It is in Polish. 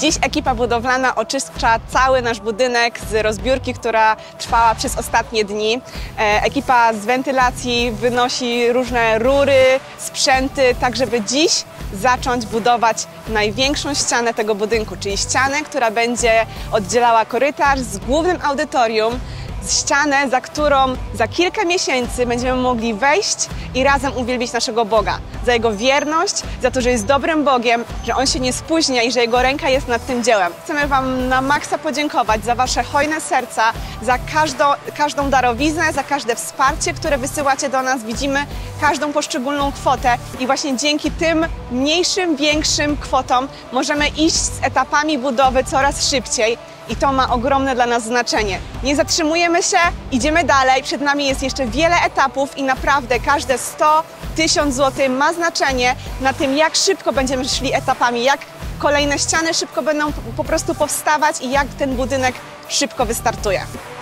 Dziś ekipa budowlana oczyszcza cały nasz budynek z rozbiórki, która trwała przez ostatnie dni. Ekipa z wentylacji wynosi różne rury, sprzęty, tak żeby dziś zacząć budować największą ścianę tego budynku, czyli ścianę, która będzie oddzielała korytarz z głównym audytorium, ścianę, za którą za kilka miesięcy będziemy mogli wejść i razem uwielbić naszego Boga. Za Jego wierność, za to, że jest dobrym Bogiem, że On się nie spóźnia i że Jego ręka jest nad tym dziełem. Chcemy Wam na maksa podziękować za Wasze hojne serca, za każdą darowiznę, za każde wsparcie, które wysyłacie do nas. Widzimy każdą poszczególną kwotę i właśnie dzięki tym mniejszym, większym kwotom możemy iść z etapami budowy coraz szybciej. I to ma ogromne dla nas znaczenie. Nie zatrzymujemy się, idziemy dalej. Przed nami jest jeszcze wiele etapów i naprawdę każde 100, 1000 zł ma znaczenie na tym, jak szybko będziemy szli etapami, jak kolejne ściany szybko będą po prostu powstawać i jak ten budynek szybko wystartuje.